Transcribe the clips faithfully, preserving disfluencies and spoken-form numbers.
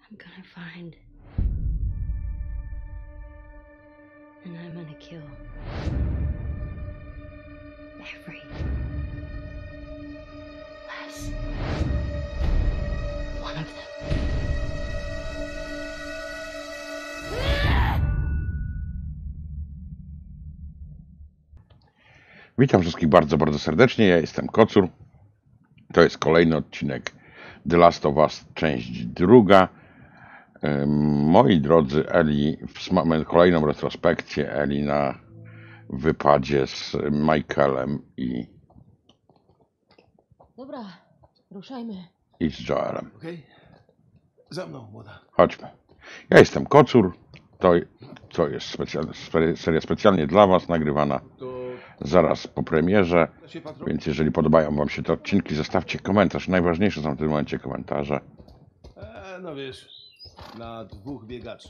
I'm gonna find. And I'm gonna kill. Every. Last. One of them. Witam wszystkich bardzo, bardzo serdecznie. Ja jestem Kocur. To jest kolejny odcinek The Last of Us, część druga. Moi drodzy, Eli, mamy kolejną retrospekcję Eli na wypadzie z Michaelem i, Dobra, ruszajmy. i z Joelem. Okej? Za mną, młoda. Chodźmy. Ja jestem Kocur. To, to jest specjal, seria specjalnie dla Was, nagrywana To zaraz po premierze. da się patrol? Więc jeżeli podobają Wam się te odcinki, zostawcie komentarz. Najważniejsze są w tym momencie komentarze. E, no wiesz, na dwóch biegaczy.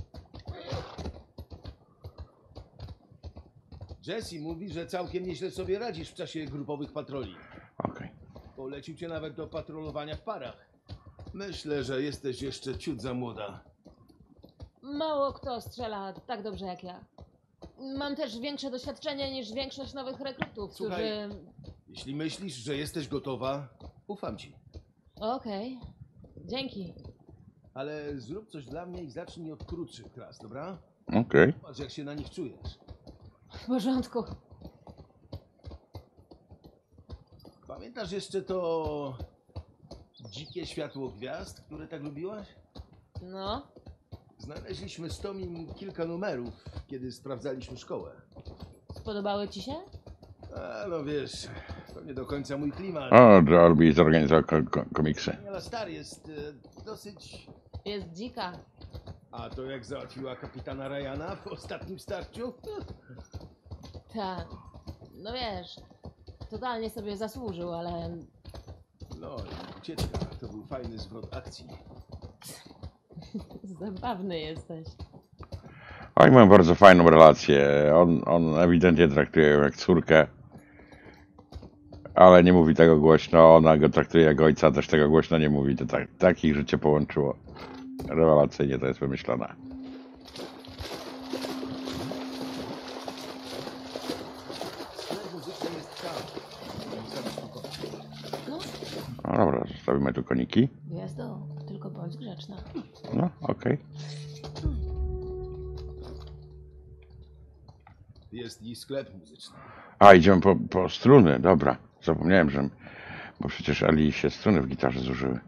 Jesse mówi, że całkiem nieźle sobie radzisz w czasie grupowych patroli. Okej. Polecił cię nawet do patrolowania w parach. Myślę, że jesteś jeszcze ciut za młoda. Mało kto strzela tak dobrze jak ja. Mam też większe doświadczenie niż większość nowych rekrutów, Słuchaj. którzy... Jeśli myślisz, że jesteś gotowa, ufam ci. Okej, dzięki. Ale zrób coś dla mnie i zacznij od krótszych klas, dobra? Okej. Patrz, jak się na nich czujesz. W porządku. Pamiętasz jeszcze to dzikie światło gwiazd, które tak lubiłaś? No, Znaleźliśmy z Tomim kilka numerów, kiedy sprawdzaliśmy szkołę. spodobały ci się? A, no wiesz, to nie do końca mój klimat. O, Joel B. zorganizował ko ko komiksy. Ale star jest e, dosyć... Jest dzika. A to jak załatwiła kapitana Ryana w ostatnim starciu? Tak. No wiesz, totalnie sobie zasłużył, ale... No i ucieczka, to był fajny zwrot akcji. Zabawny jesteś. Oni mają bardzo fajną relację. On, on ewidentnie traktuje ją jak córkę, ale nie mówi tego głośno. Ona go traktuje jak ojca, też tego głośno nie mówi. To tak, tak ich życie połączyło. Rewelacyjnie to jest wymyślone. Sklep muzyczny jest tam. No, No dobra, zostawimy tu koniki. gwiazdo, tylko bądź grzeczna. No, okej. Jest i sklep muzyczny. A, idziemy po, po struny, dobra. Zapomniałem, że... Bo przecież Ali się struny w gitarze zużyły.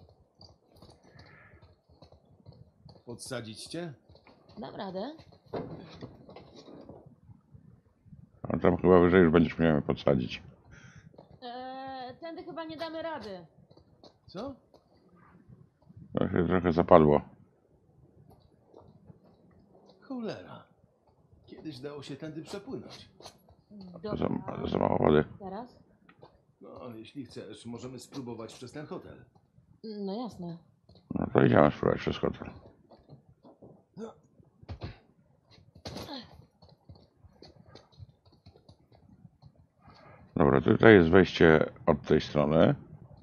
Podsadzić cię? Dam radę? A tam chyba wyżej już będziesz miał podsadzić. Eee, tędy chyba nie damy rady. Co? To się trochę zapadło. Cholera. Kiedyś dało się tędy przepłynąć. Za, Dobra. za mało wody. Teraz? No, jeśli chcesz, możemy spróbować przez ten hotel. No jasne. No to idziemy spróbować przez hotel. Dobra, tutaj jest wejście od tej strony.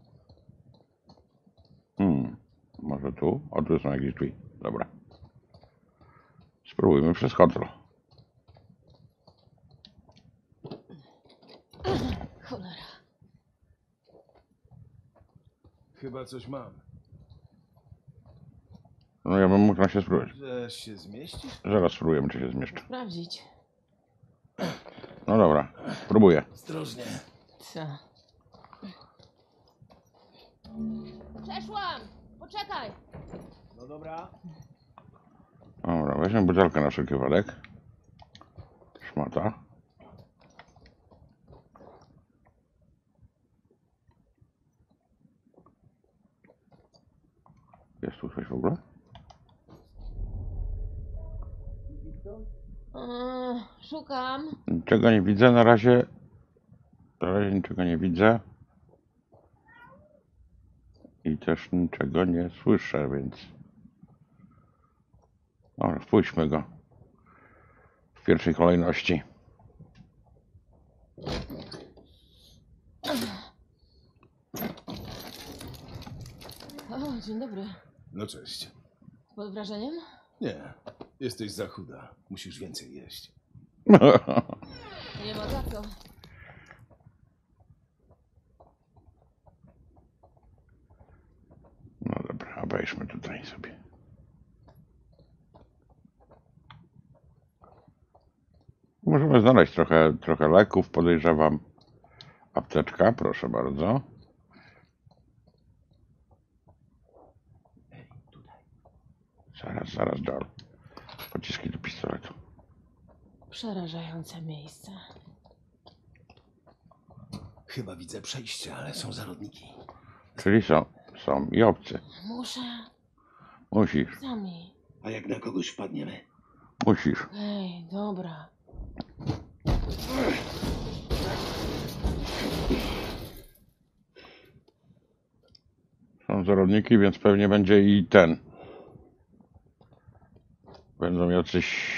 Hmm, może tu? O, tu są jakieś drzwi. Dobra. Spróbujmy przez hotel. Cholera. Chyba coś mam. No ja bym mógł na się spróbować. Że się zmieścisz? Zaraz spróbujemy, czy się zmieszczę. Sprawdzić. No dobra, próbuję. Ostrożnie. Co? Przeszłam! Poczekaj! No dobra. Dobra, weźmy butelkę na wszelki wypadek. Szmata. Jest tu coś w ogóle? Eee, szukam. Niczego nie widzę na razie. Na razie niczego nie widzę. I też niczego nie słyszę, więc... Dobra, wpuśćmy go. W pierwszej kolejności. O, dzień dobry. No cześć. Pod wrażeniem? Nie, jesteś za chuda. Musisz więcej jeść. Nie ma za co. No dobra, obejrzmy tutaj sobie. Możemy znaleźć trochę, trochę leków, podejrzewam. Apteczka, proszę bardzo. Zaraz, zaraz, Joel. Pociski do pistoletu. Przerażające miejsce. Chyba widzę przejście, ale są zarodniki. Czyli są, są i obcy. Muszę. Musisz, Sami. A jak na kogoś wpadniemy? musisz. Ej, dobra. Są zarodniki, więc pewnie będzie i ten. Będą jacyś...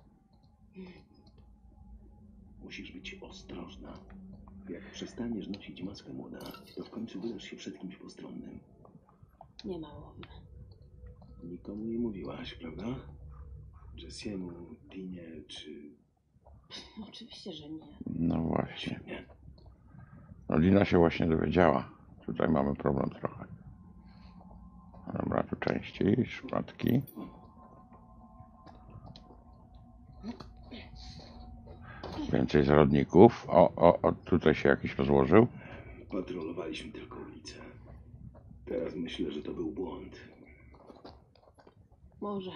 Musisz być ostrożna. Jak przestaniesz nosić maskę, młoda, to w końcu wydasz się przed kimś postronnym. Nie ma mowy. Nikomu nie mówiłaś, prawda? Jessiemu, Tinie czy... Oczywiście, że nie. No właśnie. Nie. No Lina się właśnie dowiedziała. Tutaj mamy problem trochę. Dobra, tu części, szmatki. Więcej zarodników. O, o, o, tutaj się jakiś rozłożył. Patrolowaliśmy tylko ulicę. Teraz myślę, że to był błąd. Może.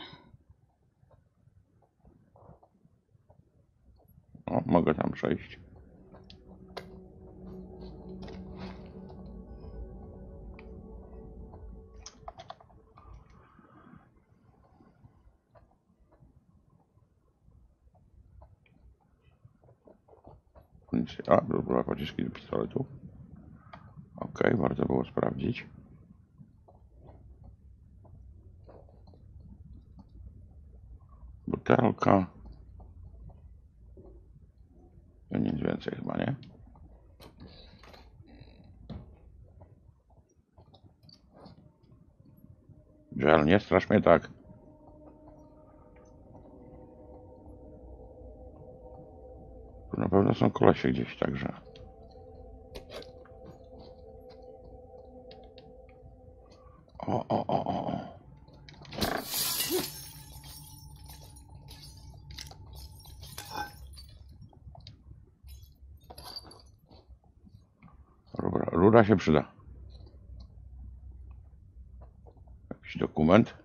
O, mogę tam przejść. A, była pociski do pistoletu. Ok, warto było sprawdzić. Butelka. I nic więcej chyba, nie? Żal, nie strasz mnie tak. Tu na pewno są kolesie gdzieś, także. O, o, o, o, o. Rura, rura się przyda. Jakiś dokument.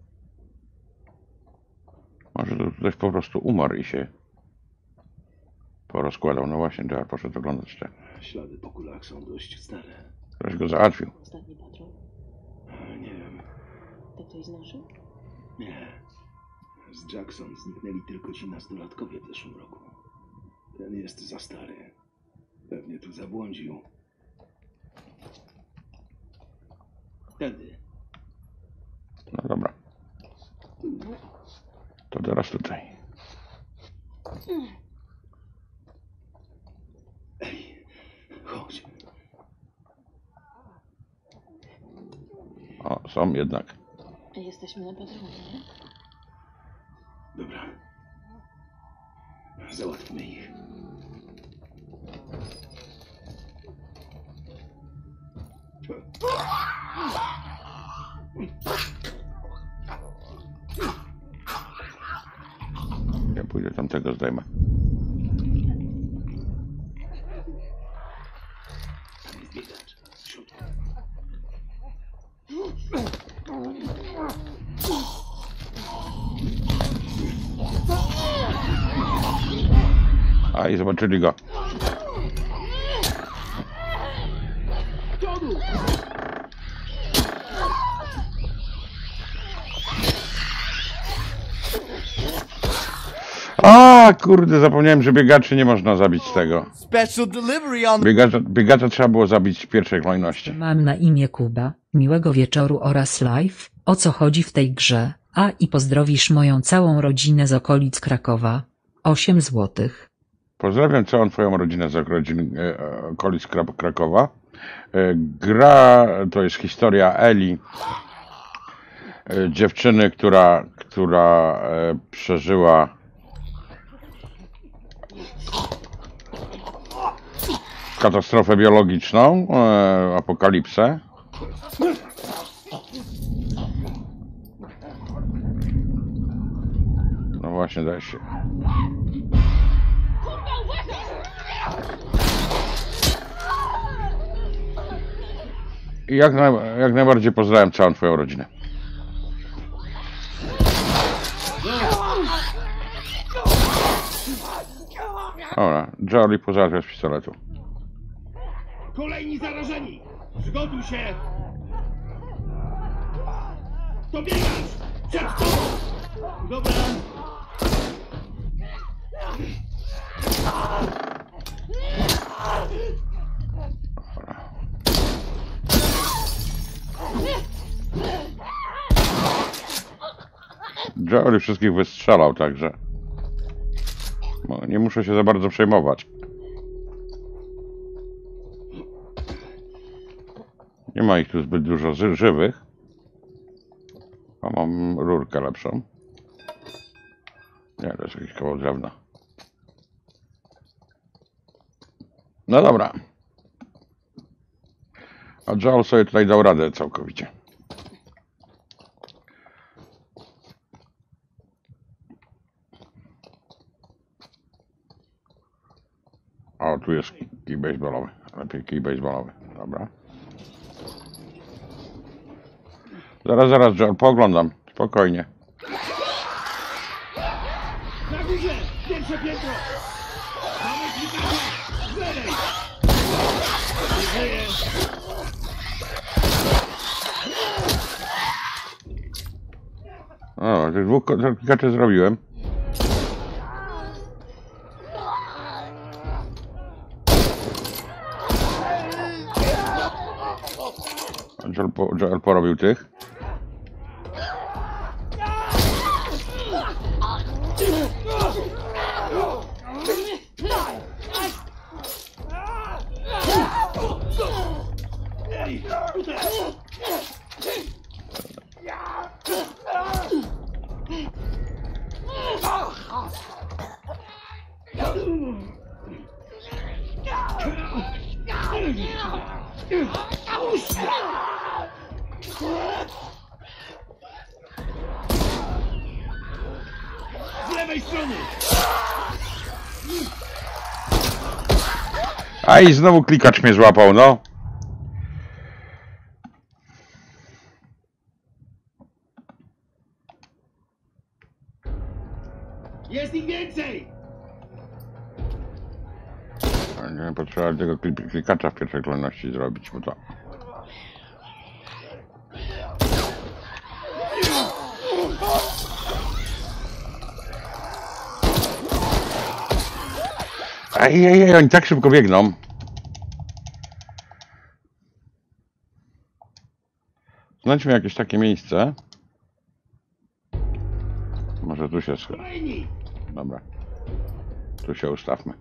Może to ktoś po prostu umarł i się porozkładał. No właśnie, Jar poszedł oglądać te. Ślady po kulach są dość stare. Ktoś go załatwił. Ostatni patrol. A, nie wiem. To ktoś z naszych? Nie. Z Jackson zniknęli tylko ci nastolatkowie w zeszłym roku. Ten jest za stary. Pewnie tu zabłądził. Tędy. No dobra. To teraz tutaj. Ej, chodź. O, są jednak. Jesteśmy na patrolu, nie? Dobra. Załatwmy ich. Ja pójdę tamtego zdejmę. Tam jest biegacz. W środku. A i zobaczyli go. A kurde, zapomniałem, że biegaczy nie można zabić z tego. Special delivery on Biegacza, biegacza trzeba było zabić w pierwszej kolejności. Mam na imię Kuba, miłego wieczoru oraz live, o co chodzi w tej grze, a i pozdrowisz moją całą rodzinę z okolic Krakowa. osiem złotych. Pozdrawiam całą twoją rodzinę z okolic, e, okolic Krak- Krakowa. E, gra to jest historia Eli, e, dziewczyny, która, która e, przeżyła katastrofę biologiczną, e, apokalipsę. No właśnie, daj się. I jak, naj, jak najbardziej pozdrawiam całą twoją rodzinę. Dobra, Jolie pozałatwia z pistoletu. Kolejni zarażeni! Przygotuj się! To biegasz! Przed tobą! Dobra. Jolie wszystkich wystrzelał, także no, nie muszę się za bardzo przejmować. Nie ma ich tu zbyt dużo ży- żywych. A mam rurkę lepszą. Nie, to jest jakiś kawał drewna. No dobra. A Joel sobie tutaj dał radę całkowicie. O, tu jest kij baseballowy. Lepiej kij baseballowy. Dobra. Zaraz, zaraz, Joel, pooglądam. Spokojnie. Na górze! Pierwsze piętro! Mamy klikacza! Z lewej! Nie żyje! O, tych dwóch klikaczy zrobiłem. Joel, po, Joel porobił tych. Ej, tutaj! Z lewej strony! A i znowu klikacz mnie złapał, no. Jest ich więcej! Nie potrzeba tego klik- klikacza w pierwszej kolejności zrobić, bo to... Ej, ej, ej, oni tak szybko biegną. Znajdźmy jakieś takie miejsce. Może tu się schyla. Kolejni! Dobra. Tu się ustawmy.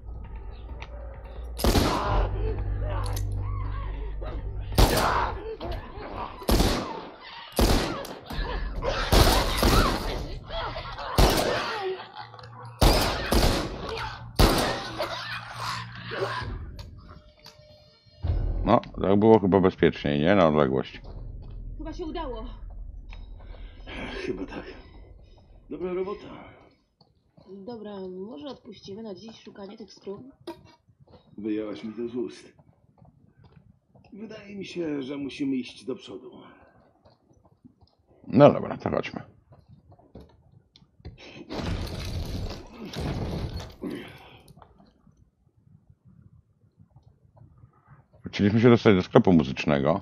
No, tak było chyba bezpieczniej, nie? Na odległość. Chyba się udało. Chyba tak. Dobra robota. Dobra, może odpuścimy na dziś szukanie tych skrót? Wyjęłaś mi to z ust. Wydaje mi się, że musimy iść do przodu. No dobra, to chodźmy. Chcieliśmy się dostać do sklepu muzycznego.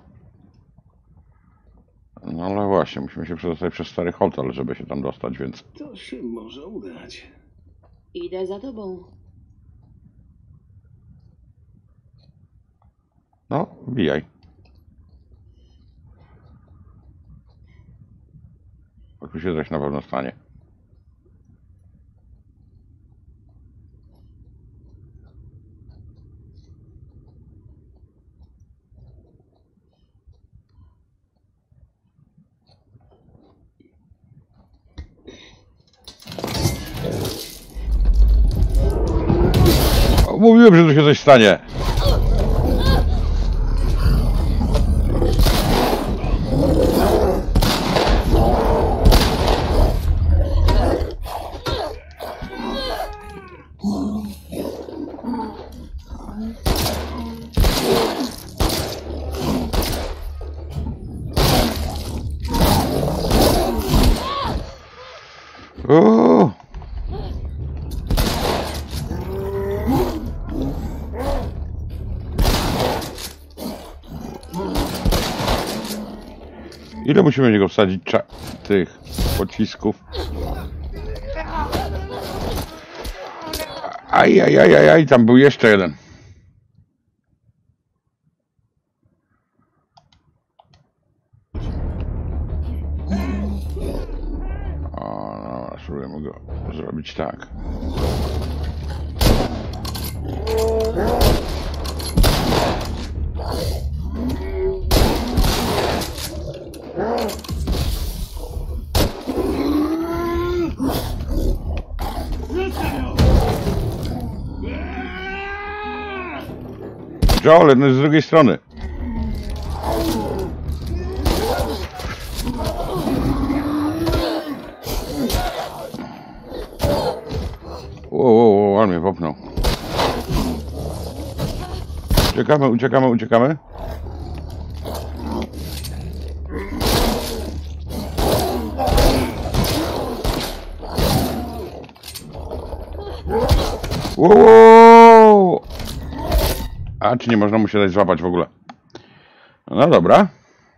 No ale właśnie, musimy się przedostać przez stary hotel, żeby się tam dostać, więc... To się może udać. Idę za tobą. No, wbijaj. Bo tu się coś na pewno stanie. No, mówiłem, że tu się coś stanie. O! Ile musimy w niego wsadzić cza tych pocisków? Aj, aj, aj, aj, aj, tam był jeszcze jeden. O, no, spróbujemy go zrobić tak. Joel, no z drugiej strony. Ło, ło, ło, on mnie popnął. Uciekamy, uciekamy, uciekamy. Ło, ło. A, czy nie można mu się dać złapać w ogóle? No dobra.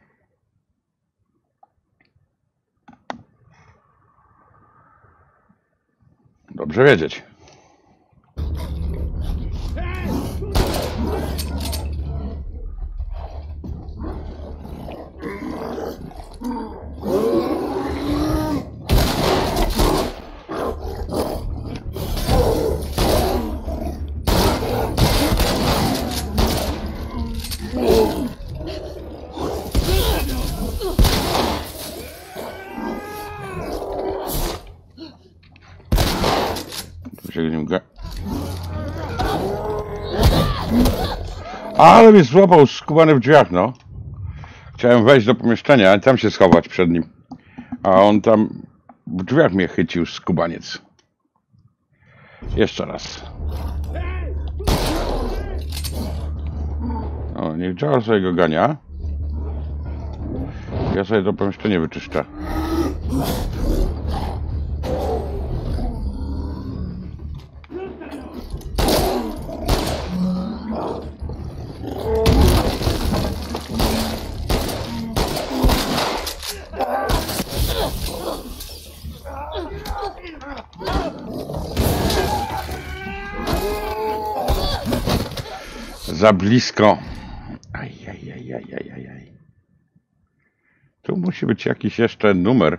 Dobrze wiedzieć. Ale mnie złapał skubany w drzwiach, no. Chciałem wejść do pomieszczenia, ale tam się schować przed nim. A on tam w drzwiach mnie chycił, skubaniec. Jeszcze raz. O, niech Joel sobie go gania. Ja sobie to pomieszczenie wyczyszczę. Za blisko. Aj, aj, aj, aj, aj, aj, aj. Tu musi być jakiś jeszcze numer.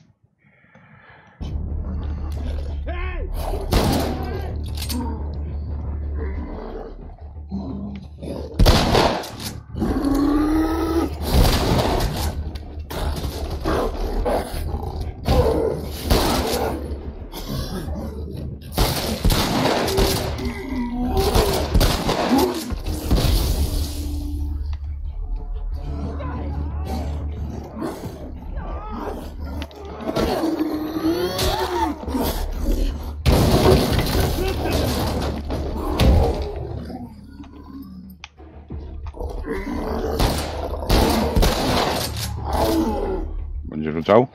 Będzie rzucał.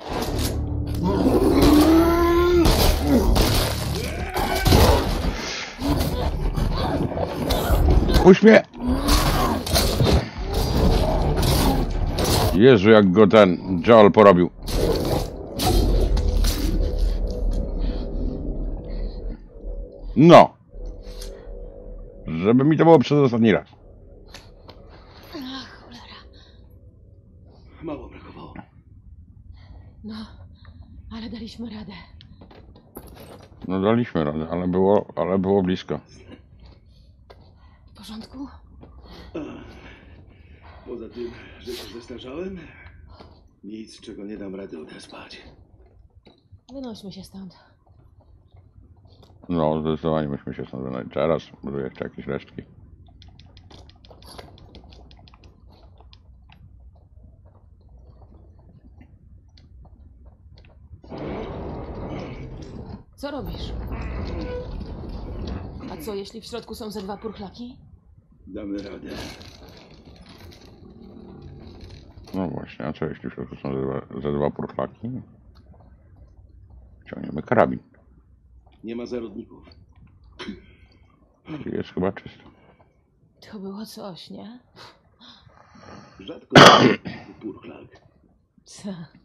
Puść mnie! Jezu, jak go ten Joel porobił. No. Żeby mi to było przez ostatni raz. Ach, cholera. Mało brakowało. No, ale daliśmy radę. No daliśmy radę, ale było, ale było blisko. W porządku? Poza tym, że się zestarzałem, nic, czego nie dam rady odespać. Wynośmy się stąd. No, zdecydowanie myśmy się stąd wynaleźli. Teraz, może jeszcze jakieś resztki. Co robisz? A co, jeśli w środku są ze dwa purchlaki? Damy radę. No właśnie, a co jeśli w środku są ze dwa, ze dwa purchlaki? Ciągniemy karabin. Nie ma zarodników. Czyli jest chyba czysto. To było coś, nie? Rzadko purchlak. Co?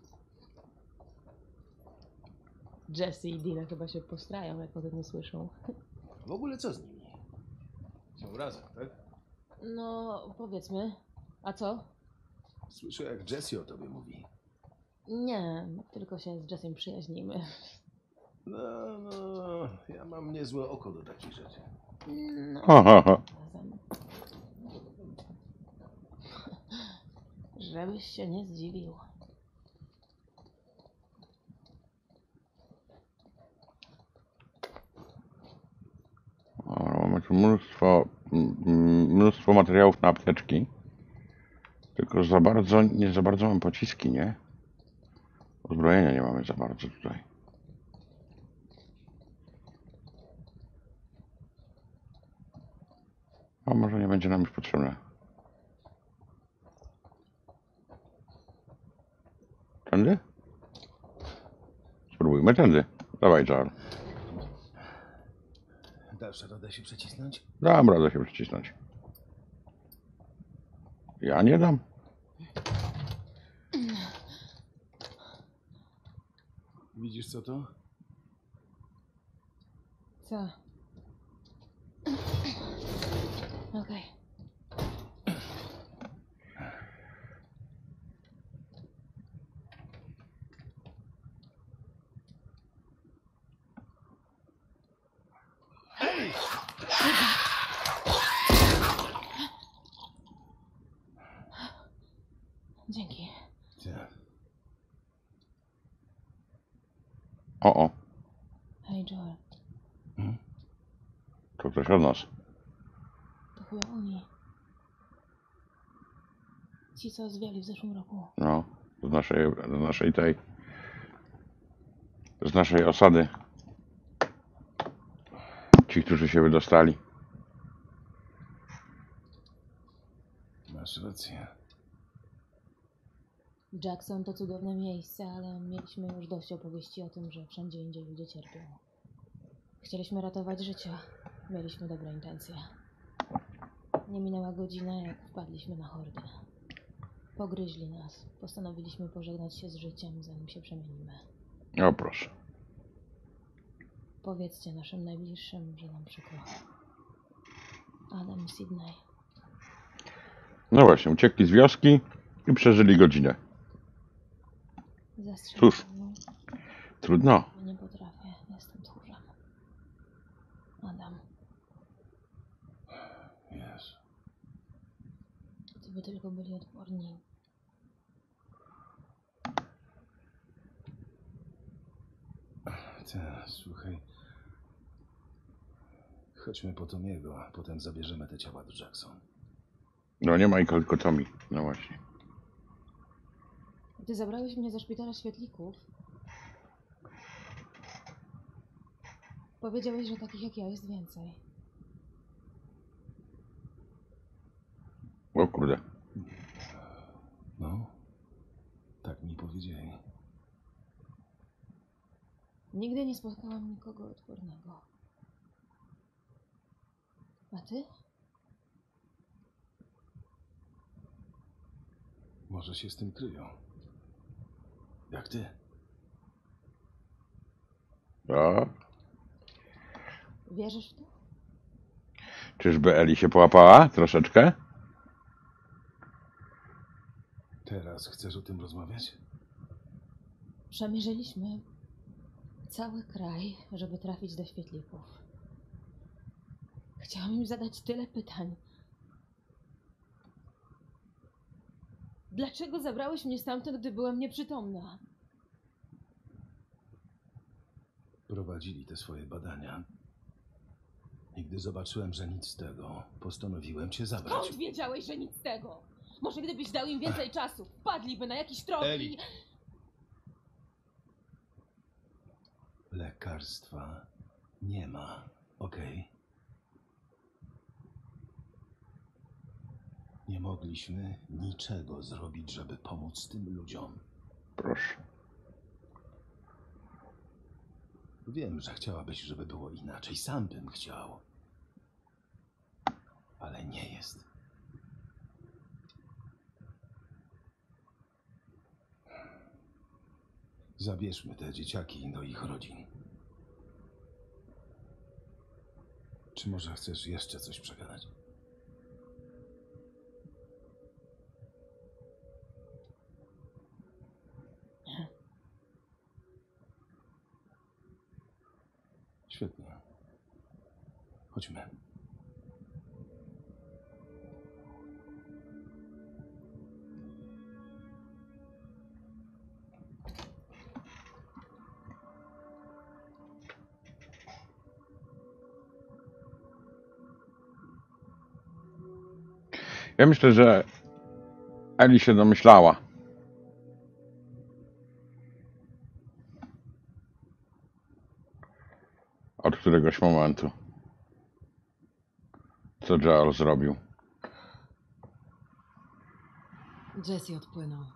Jesse i Dina chyba się postrają, jak o tym nie słyszą. W ogóle co z nimi? Są razem, tak? No, powiedzmy. A co? Słyszę, jak Jessie o tobie mówi. Nie, tylko się z Jessem przyjaźnimy. No, no, ja mam niezłe oko do takich rzeczy. No, Ha, ha, ha. razem. Żebyś się nie zdziwił. O, mamy tu mnóstwo, m- m- mnóstwo materiałów na apteczki. Tylko za bardzo, nie za bardzo mam pociski, nie? Uzbrojenia nie mamy za bardzo tutaj. A może nie będzie nam już potrzebne. Tędy? Spróbujmy tędy. Dawaj, Jar. Dasz radę się przecisnąć? Dam radę się przycisnąć. Ja nie dam. Widzisz co to? Co? Okej. Dzięki. Tak. O, o. Hej, Joel. To ktoś od nas. To chyba oni. Ci, co zwiali w zeszłym roku. No. Z naszej, z naszej tej. Z naszej osady. Ci, którzy się wydostali. Masz rację. Jackson to cudowne miejsce, ale mieliśmy już dość opowieści o tym, że wszędzie indziej ludzie cierpią. Chcieliśmy ratować życia. Mieliśmy dobre intencje. Nie minęła godzina, jak wpadliśmy na hordę. Pogryźli nas. Postanowiliśmy pożegnać się z życiem, zanim się przemienimy. O, proszę. Powiedzcie naszym najbliższym, że nam przykro. Adam, Sydney. No właśnie, uciekli z wioski i przeżyli godzinę. Zastrzelili Cóż. mną. Trudno. Nie potrafię. Jestem tchórzem. Adam, Jezu. gdyby tylko byli odporni. Tak, słuchaj. Chodźmy po Tomiego, a potem zabierzemy te ciała do Jackson. No nie ma i tylko Tommy. No właśnie. Ty zabrałeś mnie ze szpitala świetlików. Powiedziałeś, że takich jak ja jest więcej. O kurde. No, tak mi powiedzieli. Nigdy nie spotkałam nikogo odpornego. A ty? Może się z tym kryją. Jak ty? O, Wierzysz w to? czyżby Eli się połapała troszeczkę? Teraz chcesz o tym rozmawiać? Przemierzyliśmy cały kraj, żeby trafić do świetlików. Chciałam im zadać tyle pytań. Dlaczego zabrałeś mnie stamtąd, gdy byłam nieprzytomna? Prowadzili te swoje badania. I gdy zobaczyłem, że nic z tego, postanowiłem cię zabrać. Skąd wiedziałeś, że nic z tego? Może gdybyś dał im więcej czasu, wpadliby na jakiś trop Eli. i... Lekarstwa nie ma, okej? Nie mogliśmy niczego zrobić, żeby pomóc tym ludziom. Proszę. Wiem, że chciałabyś, żeby było inaczej. Sam bym chciał. Ale nie jest. Zabierzmy te dzieciaki do ich rodzin. Czy może chcesz jeszcze coś przegadać? Świetnie. Chodźmy. Ja myślę, że Eli się domyślała. Od któregoś momentu. Co Joel zrobił. Jesse odpłynął.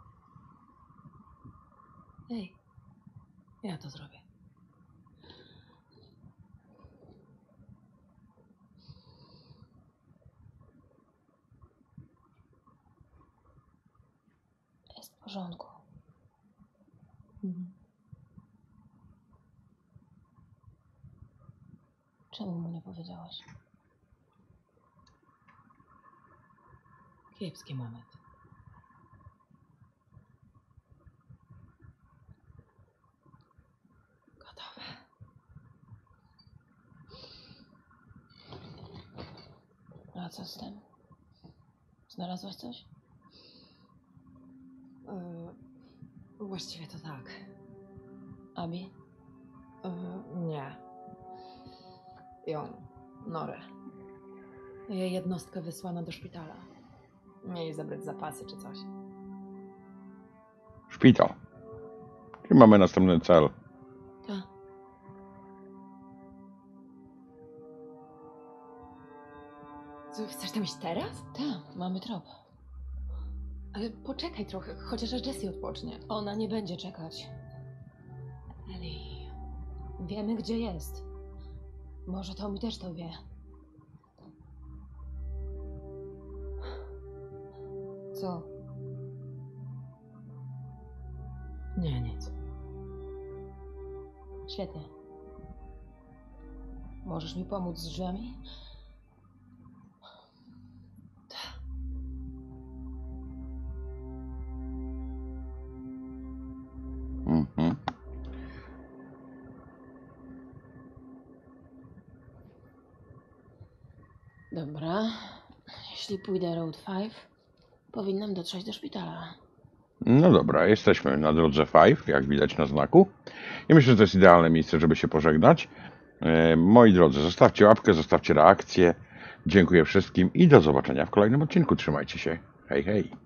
Ej, ja to zrobię. Jest w porządku. Mhm. Czemu mu nie powiedziałaś? Kiepski moment. Gotowe. A co z tym? Znalazłaś coś? Yy, właściwie to tak. Abi? Yy, nie. Ją, Norę. Jej jednostkę wysłano do szpitala. Mieli zabrać zapasy czy coś. Szpital. Czyli mamy następny cel. Tak. Co, chcesz tam iść teraz? Tak, mamy trop. Ale poczekaj trochę, chociaż Jessie odpocznie. Ona nie będzie czekać. Eli. Wiemy, gdzie jest. Może Tommy też to wie. Co? Nie, nic. Świetnie. Możesz mi pomóc z drzwiami? Mhm. Dobra. Jeśli pójdę Road pięć, powinnam dotrzeć do szpitala. No dobra, jesteśmy na drodze pięć, jak widać na znaku. I myślę, że to jest idealne miejsce, żeby się pożegnać. E, moi drodzy, zostawcie łapkę, zostawcie reakcję. Dziękuję wszystkim i do zobaczenia w kolejnym odcinku. Trzymajcie się. Hej, hej.